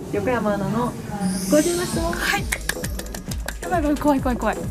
横山アナの50の質問。 はい。やばいやばい、怖い怖い怖い。はい。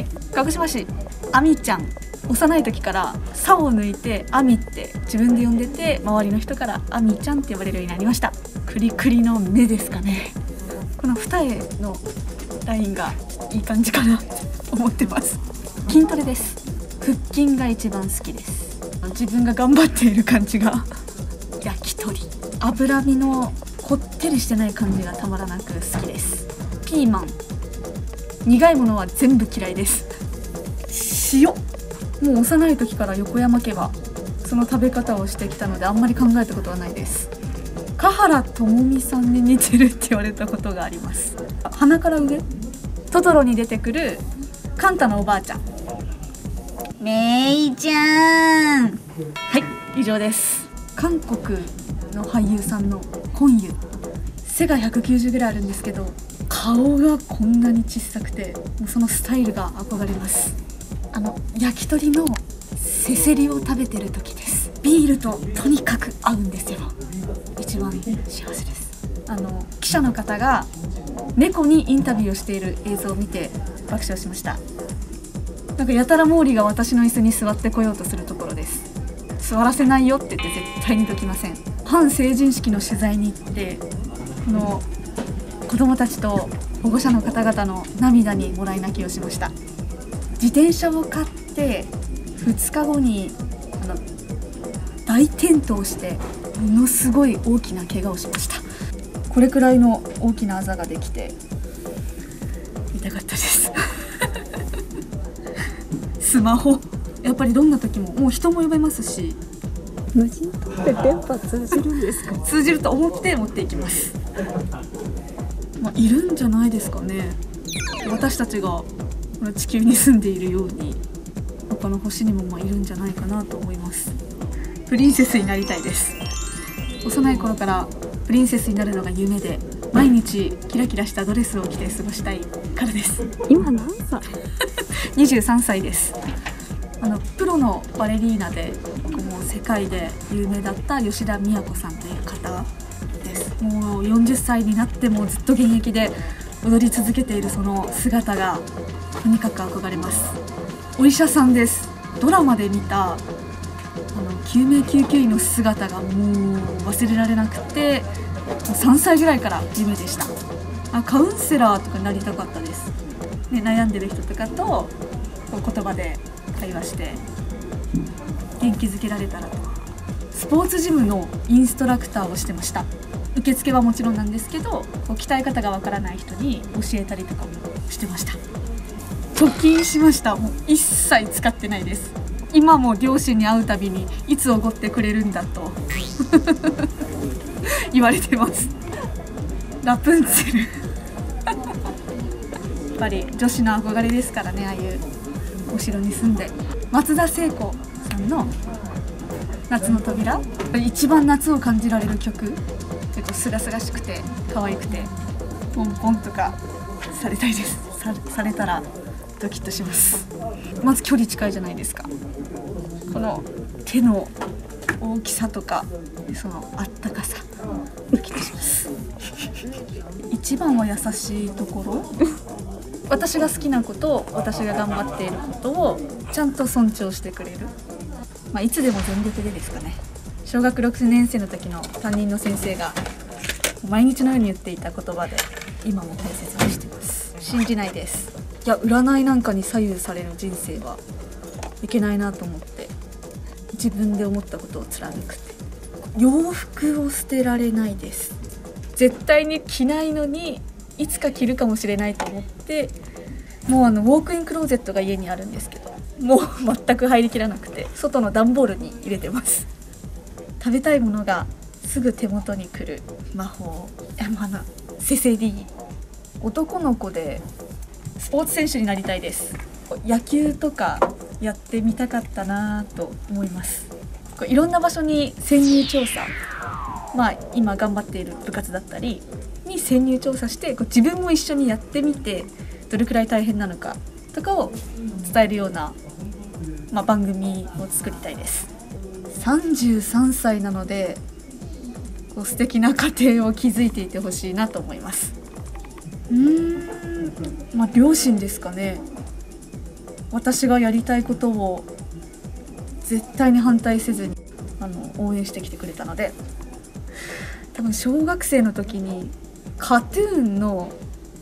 鹿児島市あみちゃん、幼い時から「さ」を抜いて「あみ」って自分で呼んでて、周りの人から「あみちゃん」って呼ばれるようになりました。クリクリの目ですかね。この二重のラインがいい感じかなって思ってます。筋トレです。腹筋が一番好きです。自分が頑張っている感じが焼き鳥、脂身のこってりしてない感じがたまらなく好きです。ピーマン、苦いものは全部嫌いです。塩、もう幼い時から横山家はその食べ方をしてきたのであんまり考えたことはないです。華原朋美さんに似てるって言われたことがあります。鼻から上、トトロに出てくるカンタのおばあちゃん、めいちゃん。はい、以上です。韓国の俳優さんのコンユ、背が190ぐらいあるんですけど、顔がこんなに小さくて、もうそのスタイルが憧れます。焼き鳥のせせりを食べてる時です。ビールととにかく合うんですよ。一番幸せです。記者の方が猫にインタビューをしている映像を見て爆笑しました。なんかやたら毛利が私の椅子に座ってこようとするところです。座らせないよって言って絶対にどきません。反成人式の取材に行って、この子供たちと保護者の方々の涙にもらい泣きをしました。自転車を買って2日後に大転倒してものすごい大きな怪我をしました。これくらいの大きなあざができて痛かったですスマホ、やっぱりどんな時ももう人も呼べますし、 無人島って電波通じるんですか？ 通じると思って持っていきます。いるんじゃないですかね。私たちがこの地球に住んでいるように他の星にもいるんじゃないかなと思います。プリンセスになりたいです。幼い頃からプリンセスになるのが夢で、毎日キラキラしたドレスを着て過ごしたいからです。 今何歳 ？23歳です。プロのバレリーナでもう世界で有名だった吉田都さんという方です。もう40歳になってもずっと現役で踊り続けているその姿がとにかく憧れます。お医者さんです。ドラマで見た救命救急医の姿がもう忘れられなくて、3歳ぐらいから夢でした。カウンセラーとかになりたかったです、ね、悩んでる人とかと言葉で会話して元気づけられたらと。スポーツジムのインストラクターをしてました。受付はもちろんなんですけど、鍛え方がわからない人に教えたりとかもしてました。貯金しました。もう一切使ってないです。今も両親に会うたびにいつおごってくれるんだと言われてます。ラプンツェルやっぱり女子の憧れですからね、ああいうお城に住んで。松田聖子さんの夏の扉、一番夏を感じられる曲。結構すがすがしくて可愛くてポンポンとかされたいです。されたらドキッとします。まず距離近いじゃないですか。この手の大きさとかそのあったかさ、ドキッとします一番は優しいところ私が好きなこと、私が頑張っていることをちゃんと尊重してくれる、いつでも全力でですかね。小学6年生の時の担任の先生が毎日のように言っていた言葉で今も大切にしてます。信じないです。いや、占いなんかに左右される人生はいけないなと思って、自分で思ったことを貫くって。洋服を捨てられないです。絶対に着ないのにいつか着るかもしれないと思って、もうウォークインクローゼットが家にあるんですけど、もう全く入りきらなくて外の段ボールに入れてます。食べたいものがすぐ手元に来る魔法、せせり。男の子でスポーツ選手になりたいです。野球とかやってみたかったなと思います。いろんな場所に潜入調査、今頑張っている部活だったりに潜入調査して、自分も一緒にやってみてどれくらい大変なのかとかを伝えるような、番組を作りたいです。33歳なのでこう素敵な家庭を築いていてほしいなと思います。まあ両親ですかね。私がやりたいことを絶対に反対せずに応援してきてくれたので、多分小学生の時にカトゥーンの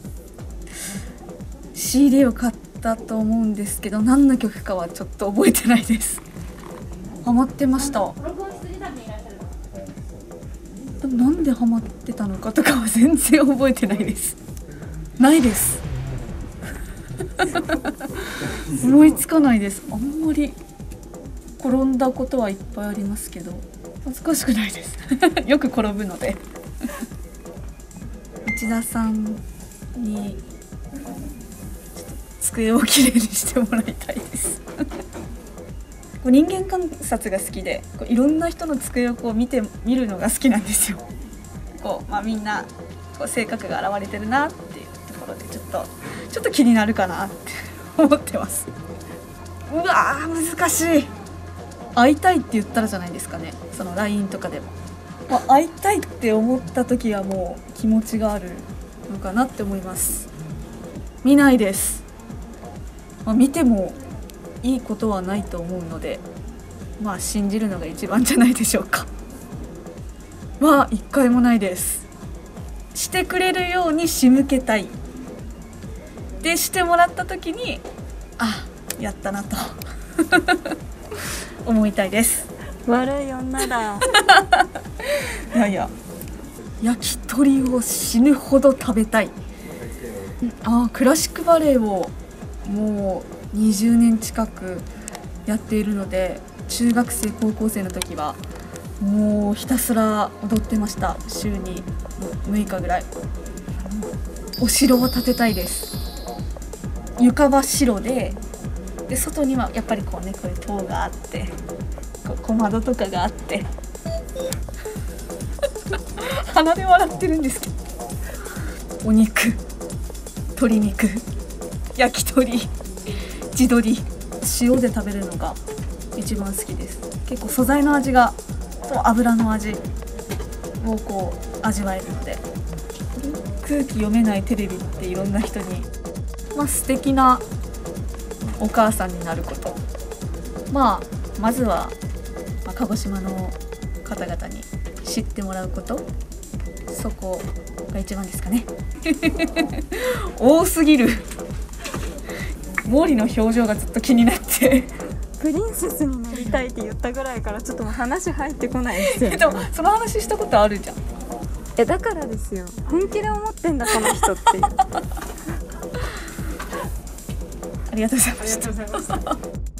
CD を買ったと思うんですけど、何の曲かはちょっと覚えてないです。ハマってました。でもなんでハマってたのかとかは全然覚えてないです。ないです思いつかないです。あんまり転んだことはいっぱいありますけど恥ずかしくないですよく転ぶので内田さんに机をきれいにしてもらいたいです人間観察が好きで、いろんな人の机をこう見るのが好きなんですよ。みんな性格が現れてるなっていうところでちょっと気になるかなって思ってます。うわー難しい。会いたいって言ったらじゃないですかね。その LINE とかでも、会いたいって思った時はもう気持ちがあるのかなって思います。見ないです。見てもいいことはないと思うので、信じるのが一番じゃないでしょうか。一回もないです。してくれるように仕向けたい。でしてもらった時にやったなと思いたいです。 悪い女だいや焼き鳥を死ぬほど食べたい。クラシックバレエをもう20年近くやっているので、中学生高校生の時はもうひたすら踊ってました。週に6日ぐらい。お城を建てたいです。床は白で外にはやっぱりこういう塔があって小窓とかがあって鼻で笑ってるんですけど、お肉、鶏肉、焼き鳥、地鶏、塩で食べるのが一番好きです。結構素材の味がと油の味を味わえるので、空気読めないテレビっていろんな人に、素敵なお母さんになること、まずは、鹿児島の方々に知ってもらうこと、そこが一番ですかね多すぎる。毛利の表情がずっと気になってプリンセスになりたいって言ったぐらいからちょっともう話入ってこないですよねでもその話したことあるじゃん。 だからですよ、本気で思ってんだこの人っていうありがとうございました